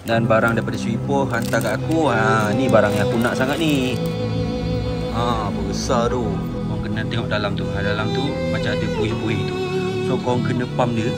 Dan barang daripada Swipo hantar kat aku. Ni barang yang aku nak sangat ni. Besar tu. Korang kena tengok dalam tu. Dalam tu macam ada buih-buih tu. So korang kena pump dia.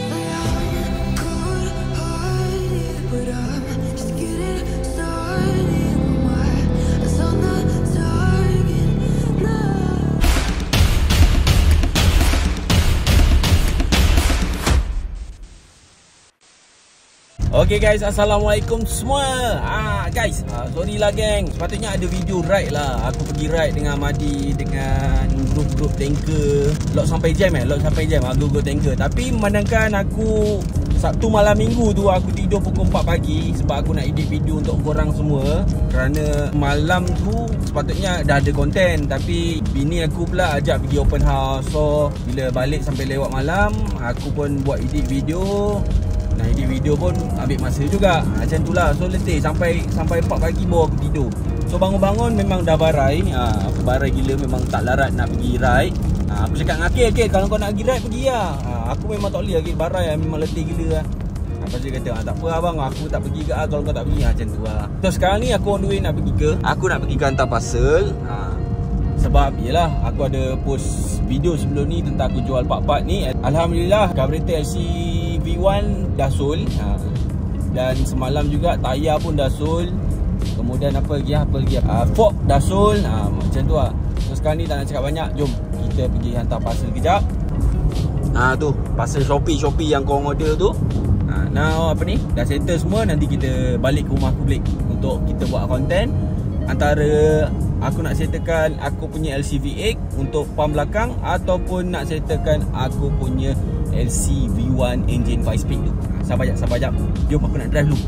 Okay guys, Assalamualaikum semua. Guys, sorry lah geng. Sepatutnya ada video ride lah. Aku pergi ride dengan Madi, dengan grup-grup tanker. Lot sampai jam grup tanker. Tapi memandangkan aku Sabtu malam minggu tu aku tidur pukul 4 pagi sebab aku nak edit video untuk korang semua. Kerana malam tu sepatutnya dah ada konten, tapi bini aku pula ajak pergi open house. So bila balik sampai lewat malam, aku pun buat edit video. Nah, edit video pun ambil masa juga. Macam tu lah. So letih sampai 4 pagi baru aku tidur. So bangun-bangun memang dah barai. Aku barai gila, memang tak larat nak pergi ride. Aku cakap dengan Akil, kalau kau nak pergi ride, pergi lah. Aku memang tak boleh Akil barai, memang letih gila lah. Lepas dia kata, tak apa abang, aku tak pergi ke kalau kau tak pergi. Macam tu lah. So sekarang ni aku on the way nak pergi ke, aku nak pergi ke hantar parcel. Sebab yelah, aku ada post video sebelum ni tentang aku jual part-part ni. Alhamdulillah carburetor LC V1 dah sold. Dan semalam juga tayar pun dah sold. Kemudian apa lagi fork dah sold. Macam tu lah. So sekarang ni tak nak cakap banyak, jom kita pergi hantar parcel kejap. Tu parcel Shopee yang korang order tu. Now apa ni, dah settle semua. Nanti kita balik ke rumah publik untuk kita buat konten. Antara aku nak settlekan aku punya LC V8 untuk pump belakang, ataupun nak settlekan aku punya LC V1 engine 5 speed tu. Sabar jap. Jom aku nak drive dulu.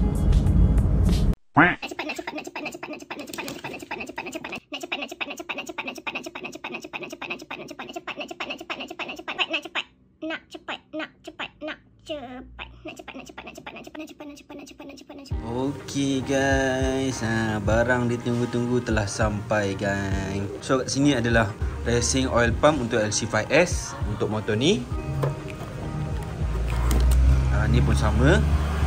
Okay guys, barang ditunggu-tunggu telah sampai guys. So kat sini adalah racing oil pump untuk LC5S untuk motor ni. Ni pun sama.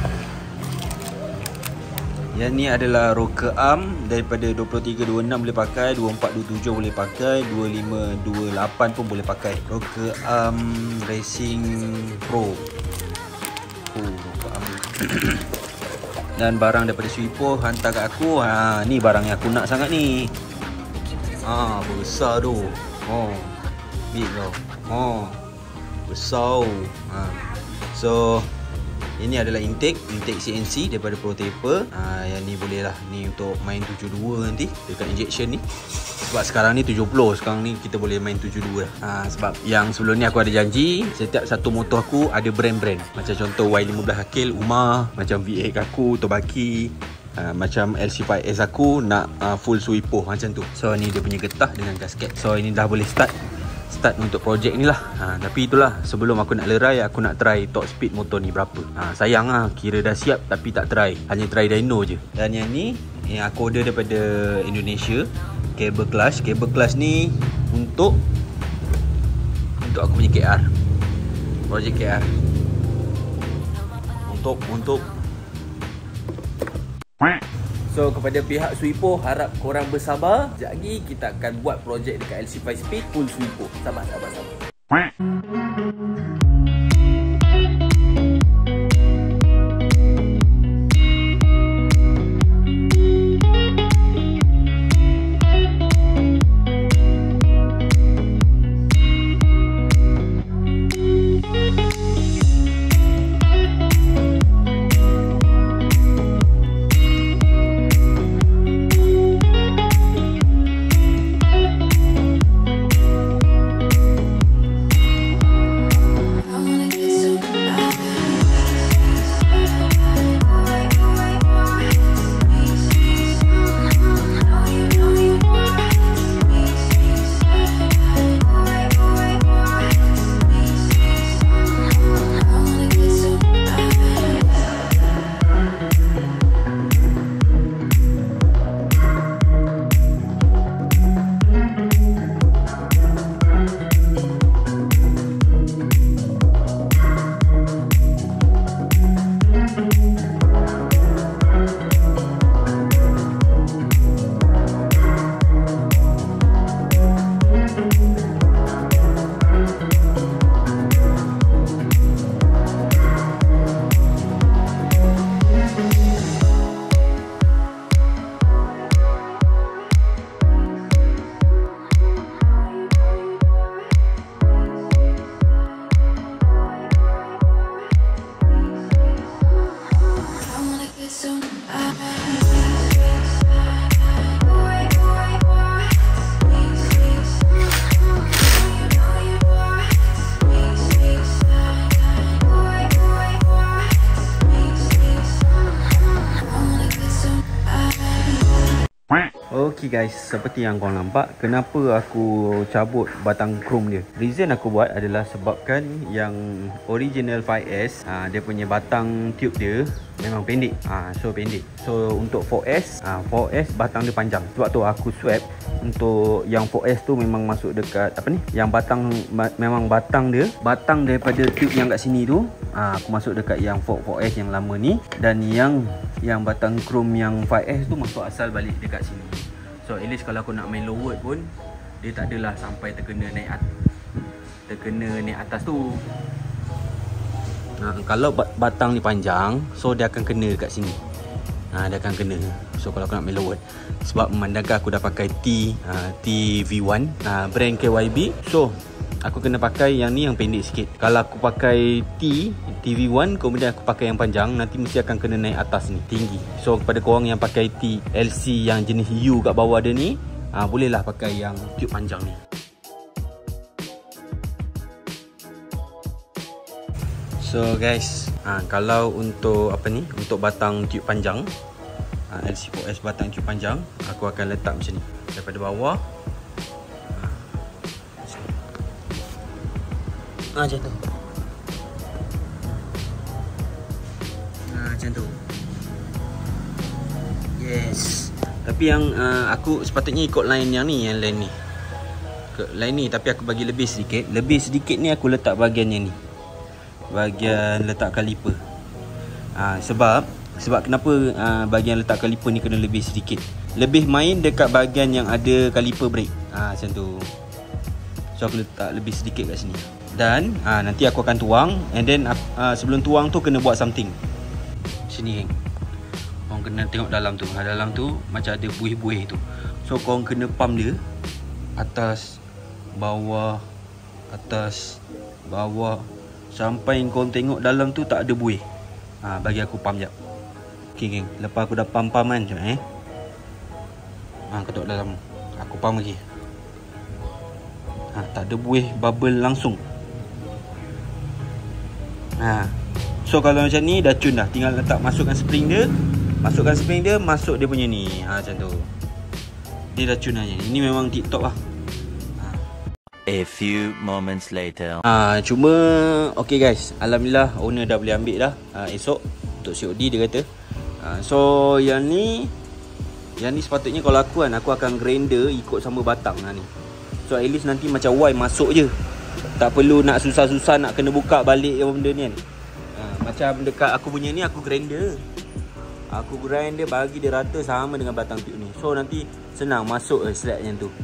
Yang ni adalah rocker arm daripada 2326 boleh pakai, 2427 boleh pakai, 2528 pun boleh pakai. Rocker arm Racing Pro. Rocker arm. Dan barang daripada Swipo hantar kat aku. Ni barang yang aku nak sangat ni. Besar tu. Big tau. Besar. So ini adalah intake CNC daripada Pro Taper. Yang ni boleh lah. Ni untuk main 72 nanti dekat injection ni. Sebab sekarang ni 70, sekarang ni kita boleh main 72 lah. Sebab yang sebelum ni aku ada janji setiap satu motor aku ada brand-brand. Macam contoh Y15 Akil, Umar. Macam V8 aku, Tobaki. Macam LC5S aku nak full Swipo macam tu. So ni dia punya getah dengan gasket. So ini dah boleh start untuk projek ni lah. Tapi itulah, sebelum aku nak lerai, aku nak try top speed motor ni berapa. Sayang lah, kira dah siap tapi tak try. Hanya try dyno je. Dan yang ni yang aku order daripada Indonesia, cable clutch ni untuk aku punya KR, projek KR, untuk so kepada pihak Swipo, harap korang bersabar. Sekejap lagi kita akan buat projek dekat LC5 Speed full Swipo. Sabar. Okay guys, seperti yang korang nampak, kenapa aku cabut batang chrome dia. Reason aku buat adalah sebabkan yang original 5S, dia punya batang tube dia memang pendek. So pendek. So untuk 4S, 4S batang dia panjang. Sebab tu aku swap untuk yang 4S tu memang masuk dekat apa ni? Yang batang memang batang dia, batang daripada tube yang kat sini tu, aku masuk dekat yang 4S yang lama ni, dan yang batang chrome yang 5S tu masuk asal balik dekat sini. So at least kalau aku nak main lower pun dia tak adalah sampai terkena naik atas tu. Kalau batang ni panjang, so dia akan kena dekat sini. Dia akan kena. So kalau aku nak main lower, sebab memandangkan aku dah pakai TV1 brand KYB, so aku kena pakai yang ni yang pendek sikit. Kalau aku pakai TV1 kemudian aku pakai yang panjang, nanti mesti akan kena naik atas ni, tinggi. So kepada korang yang pakai LC yang jenis U kat bawah dia ni, bolehlah pakai yang tube panjang ni. So guys, kalau untuk apa ni, untuk batang tube panjang, LC4S batang tube panjang, aku akan letak macam ni daripada bawah. Macam tu. Macam tu. Yes. Tapi yang aku sepatutnya ikut line yang ni, yang line ni. Line ni, tapi aku bagi lebih sedikit. Lebih sedikit ni aku letak bahagian yang ni, bahagian letak kaliper. Sebab kenapa bahagian letak kaliper ni kena lebih sedikit? Lebih main dekat bahagian yang ada kaliper brake. Macam tu. So aku letak lebih sedikit kat sini. Dan nanti aku akan tuang, and then sebelum tuang tu kena buat something. Sini geng, korang kena tengok dalam tu. Dalam tu macam ada buih-buih tu. So korang kena pump dia atas bawah, atas bawah, sampai korang tengok dalam tu tak ada buih. Bagi aku pump jap. Okay geng, lepas aku dah pump kan, jap kau tengok dalam, aku pump lagi. Tak ada buih bubble langsung. So kalau macam ni dah cun dah, tinggal letak, masukkan spring dia, masuk dia punya ni. Macam tu. Dia dah cun aja. Ini memang tip top lah. A few moments later. Cuma okay guys, alhamdulillah owner dah boleh ambil dah esok untuk COD dia kata. So yang ni sepatutnya kalau aku akan grinder ikut sama batang ni. So at least nanti macam Y masuk je, tak perlu nak susah-susah nak kena buka balik yang benda ni kan. Macam dekat aku punya ni, aku grind dia bagi dia rata sama dengan batang tube ni. So nanti senang masuk slide yang tu.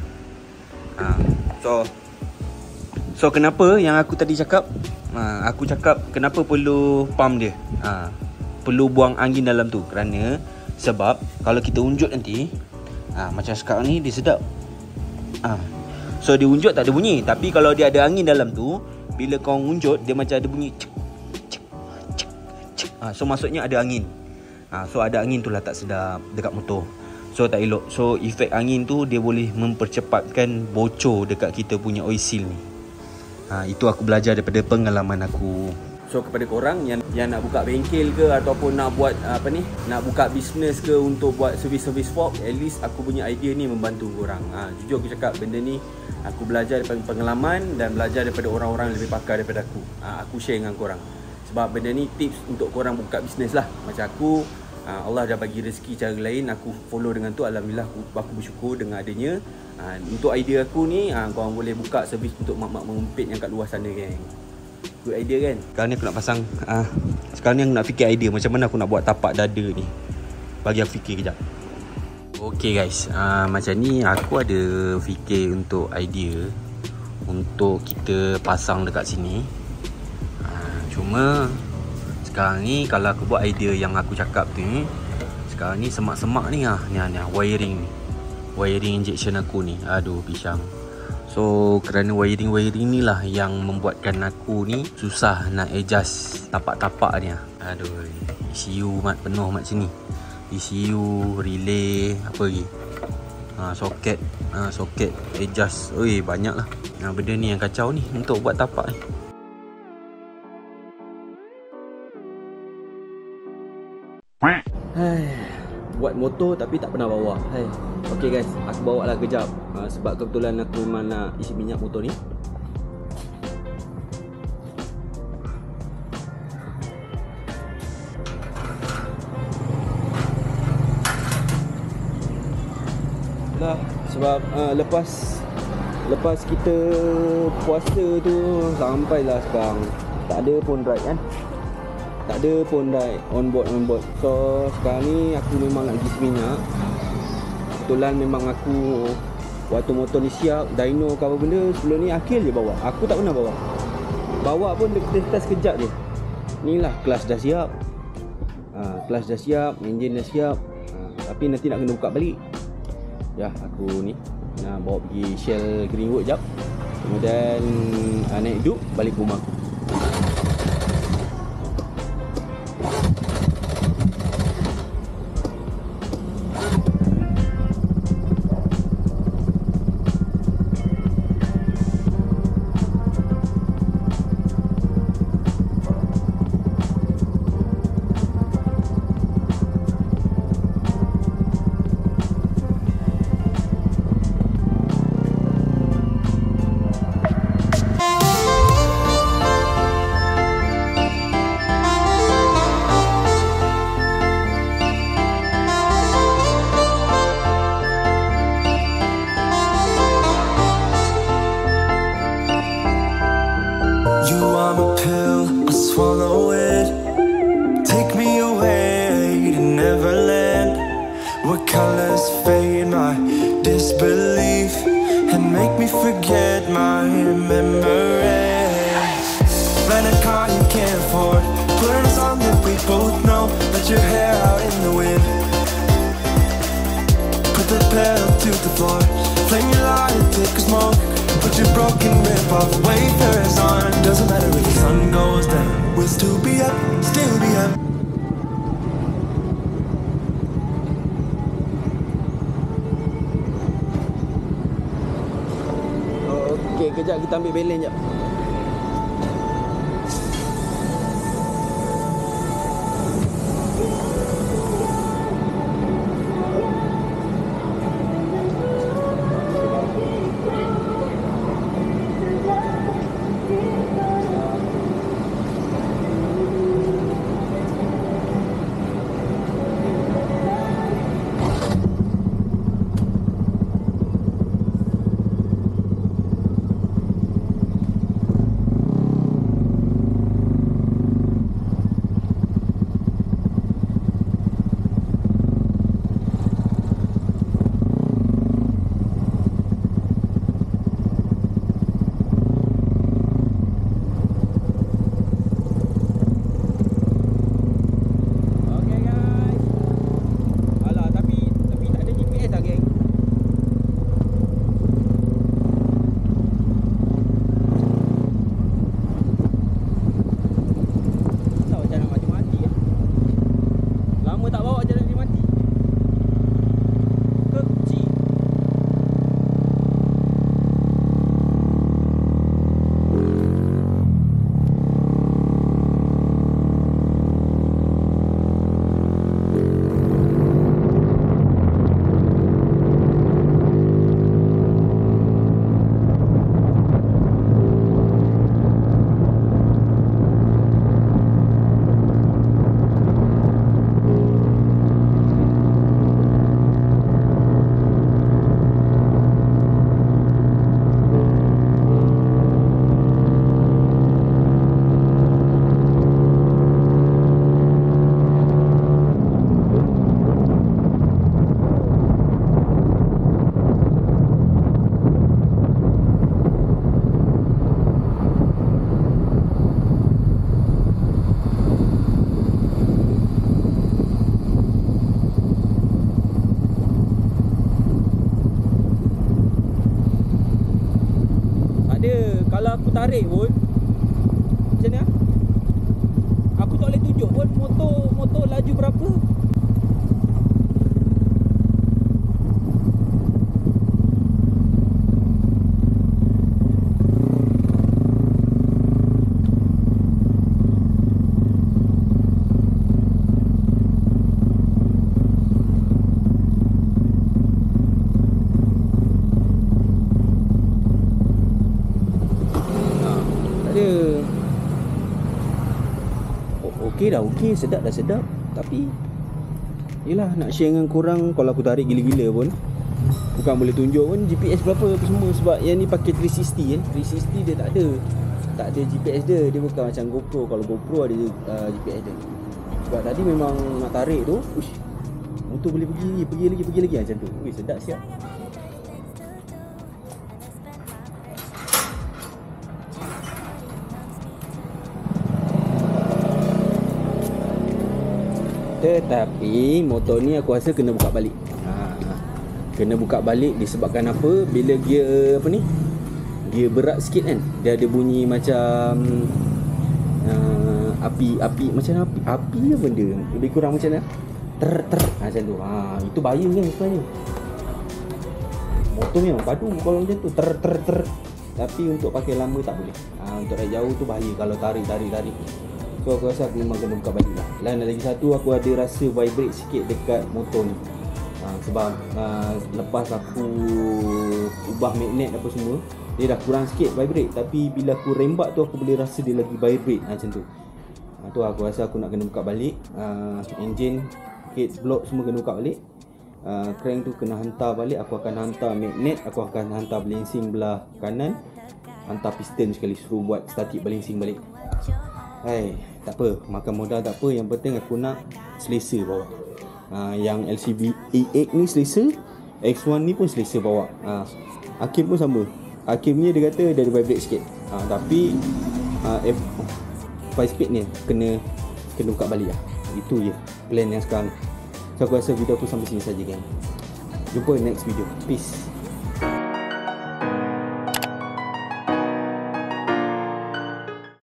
So kenapa yang aku tadi cakap, aku cakap kenapa perlu pump dia, perlu buang angin dalam tu. Kerana sebab kalau kita unjut nanti, macam sekarang ni dia sedap. So dia unjut tak ada bunyi, tapi kalau dia ada angin dalam tu, bila kau unjut dia macam ada bunyi cek, cek, cek, cek. So maksudnya ada angin. So ada angin tu lah tak sedap dekat motor. So tak elok. So efek angin tu dia boleh mempercepatkan bocor dekat kita punya oil seal ni. Itu aku belajar daripada pengalaman aku. So kepada korang yang nak buka bengkel ke ataupun nak buat nak buka bisnes ke untuk buat servis-servis fork, at least aku punya idea ni membantu korang. Jujur aku cakap, benda ni aku belajar daripada pengalaman dan belajar daripada orang-orang lebih pakar daripada aku. Aku share dengan korang. Sebab benda ni tips untuk korang buka bisnes lah. Macam aku, Allah dah bagi rezeki cara lain, aku follow dengan tu. Alhamdulillah aku bersyukur dengan adanya. Untuk idea aku ni, korang boleh buka servis untuk mak-mak mengempit yang kat luar sana geng. Good idea kan? Sekarang ni aku nak pasang sekarang ni aku nak fikir idea macam mana aku nak buat tapak dada ni. Bagi aku fikir kejap. Okay guys, macam ni aku ada fikir untuk idea untuk kita pasang dekat sini. Cuma sekarang ni kalau aku buat idea yang aku cakap tu ni, sekarang ni semak-semak ni wiring injection aku ni. Aduh pisang. So kerana wiring ni lah yang membuatkan aku ni susah nak adjust tapak-tapak ni. Aduh, ECU mat penuh mat sini. ECU, relay, apa lagi? Soket, adjust. Oi, banyak lah. Benda ni yang kacau ni untuk buat tapak ni. Buat motor tapi tak pernah bawa. Okay guys, aku bawa lah kejap. Sebab kebetulan aku memang nak isi minyak motor ni. Lah, sebab lepas kita puasa tu sampailah sekarang tak ada pun ride kan. Tak ada pun ride on board. So sekarang ni aku memang nak isi minyak. Kebetulan memang aku waktu motor ni siap, dyno ke apa benda sebelum ni Akil je bawa. Aku tak pernah bawa. Bawa pun test sekejap je. Ni lah kelas dah siap. Kelas dah siap, enjin dah siap. Tapi nanti nak kena buka balik. Ya, aku ni nak bawa pergi Shell Greenwood jap. Kemudian naik duk balik ke rumah aku. Swallow it, take me away to Neverland, where colors fade my disbelief and make me forget my memories. Rent a car you can't afford, put on a song that we both know, let your hair out in the wind, put the pedal to the floor, flame your light and take a smoke, put your broken rip-off wafers on. Doesn't matter if the sun goes down, we'll still be up, still be up. Okay, kejap kita ambil balance jap. Kalau aku tarik pun macam ni, aku tak boleh tunjuk pun motor laju berapa. Okey dah, okey, sedap dah sedap. Tapi yelah, nak share dengan korang. Kalau aku tarik gila-gila pun bukan boleh tunjuk pun GPS berapa apa semua. Sebab yang ni pakai 360 kan. 360 dia tak ada GPS dia. Dia bukan macam GoPro. Kalau GoPro ada GPS dia. Sebab tadi memang nak tarik tu, uish, motor boleh pergi lagi macam tu. Weh, sedap siap. Tetapi motor ni aku rasa kena buka balik. Kena buka balik disebabkan apa? Bila gear apa ni, gear berat sikit kan, dia ada bunyi macam api macam api apa benda, lebih kurang macam mana, macam tu. Itu bahaya kan sebenarnya. Motor memang padu kalau macam tu ter. Tapi untuk pakai lama tak boleh. Untuk ride jauh tu bahaya kalau tarik. So aku rasa aku memang kena buka balik lah. Dan lagi satu, aku ada rasa vibrate sikit dekat motor ni. Sebab lepas aku ubah magnet apa semua, dia dah kurang sikit vibrate. Tapi bila aku rembat tu, aku boleh rasa dia lagi vibrate macam tu. Tu aku rasa aku nak kena buka balik. Engine, head block semua kena buka balik. Crank tu kena hantar balik. Aku akan hantar magnet, aku akan hantar balancing belah kanan, hantar piston sekali, suruh buat static balancing balik. Tak apa, makan modal tak apa. Yang penting aku nak selesa bawa. Yang LCB E8 ni selesa, X1 ni pun selesa bawa. Hakim pun sama. Hakim ni dia kata dia ada vibrate sikit. Tapi 5 speed ni kena buka balik lah. Itu je plan yang sekarang. So aku rasa video aku sampai sini saja, gang. Jumpa next video. Peace.